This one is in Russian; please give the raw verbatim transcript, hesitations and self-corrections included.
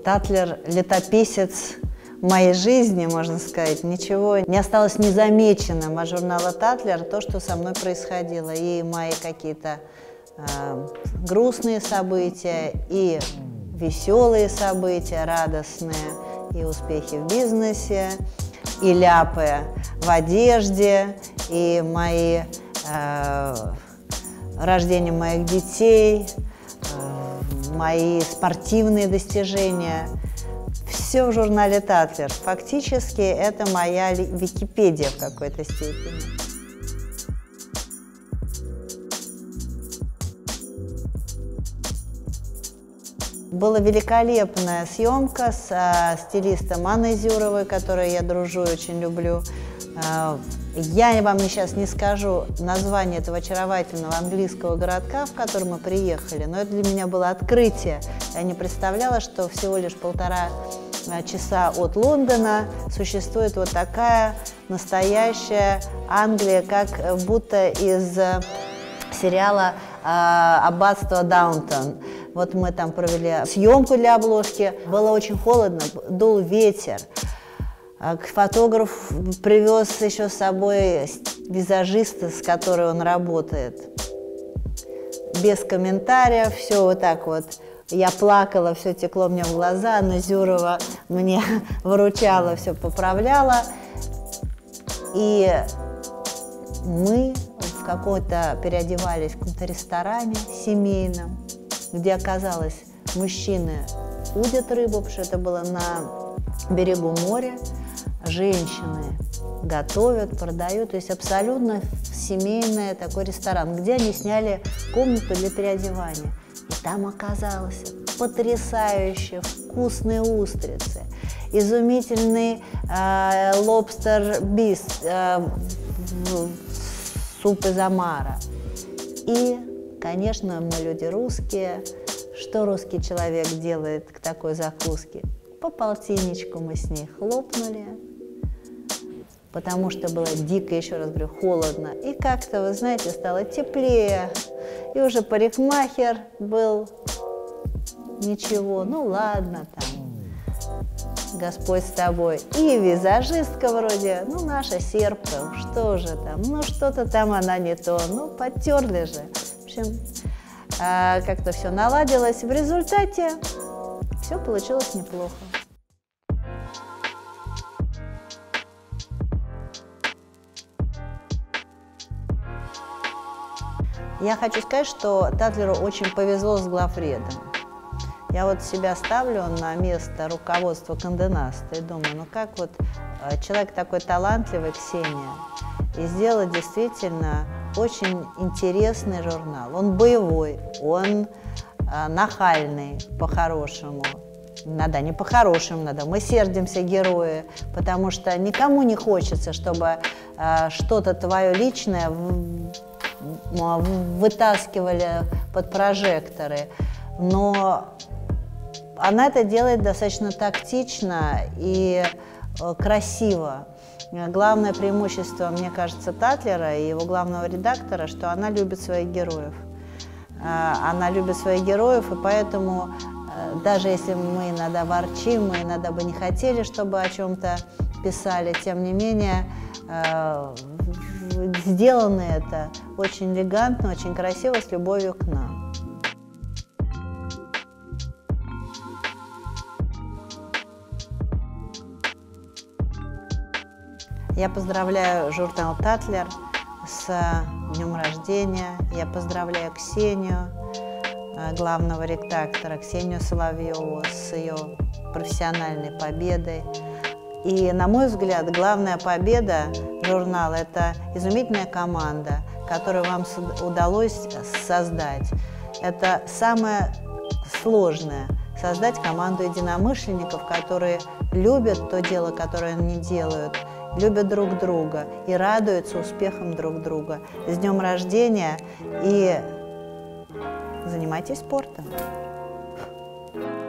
Татлер – летописец моей жизни, можно сказать. Ничего не осталось незамеченным от журнала «Татлер» то, что со мной происходило. И мои какие-то э, грустные события, и веселые события, радостные, и успехи в бизнесе, и ляпы в одежде, и мои э, рождение моих детей, э, мои спортивные достижения. Все в журнале «Татлер». Фактически это моя Википедия в какой-то степени. Была великолепная съемка с э, стилистом Анной Зюровой, которой я дружу и очень люблю. Э, я вам сейчас не скажу название этого очаровательного английского городка, в который мы приехали, но это для меня было открытие. Я не представляла, что всего лишь полтора часа от Лондона существует вот такая настоящая Англия, как будто из сериала э, «Аббатство Даунтон». Вот мы там провели съемку для обложки, было очень холодно, дул ветер. Фотограф привез еще с собой визажиста, с которой он работает. Без комментариев, все вот так вот. Я плакала, все текло мне в глаза, Анна Зюрова мне выручала, все поправляла. И мы в какой-то переодевались в каком-то ресторане семейном, где оказалось, мужчины удят рыбу, потому что это было на берегу моря, женщины готовят, продают, то есть абсолютно семейный такой ресторан, где они сняли комнату для переодевания. И там оказалось потрясающие вкусные устрицы, изумительный э, лобстер-бис, э, суп из омара. И, конечно, мы люди русские. Что русский человек делает к такой закуске? По полтинничку мы с ней хлопнули, потому что было дико, еще раз говорю, холодно. И как-то, вы знаете, стало теплее. И уже парикмахер был, ничего, ну ладно, там, Господь с тобой. И визажистка вроде, ну, наша Серпка, что же там, ну, что-то там она не то, ну, подтерли же. В общем, как-то все наладилось. В результате все получилось неплохо. Я хочу сказать, что Татлеру очень повезло с главредом. Я вот себя ставлю на место руководства Condé Nast и думаю, ну как вот человек такой талантливый, Ксения, и сделал действительно очень интересный журнал. Он боевой, он э, нахальный по-хорошему. Надо, не по-хорошему надо. Мы сердимся, герои, потому что никому не хочется, чтобы э, что-то твое личное в, в, вытаскивали под прожекторы. Но она это делает достаточно тактично и э, красиво. Главное преимущество, мне кажется, Татлера и его главного редактора, что она любит своих героев. Она любит своих героев, и поэтому, даже если мы иногда ворчим, мы иногда бы не хотели, чтобы о чем-то писали, тем не менее, сделано это очень элегантно, очень красиво, с любовью к нам. Я поздравляю журнал «Татлер» с днем рождения. Я поздравляю Ксению, главного редактора, Ксению Соловьеву, с ее профессиональной победой. И, на мой взгляд, главная победа журнала – это изумительная команда, которую вам удалось создать. Это самое сложное – создать команду единомышленников, которые любят то дело, которое они делают, любят друг друга и радуются успехам друг друга. С днем рождения и занимайтесь спортом.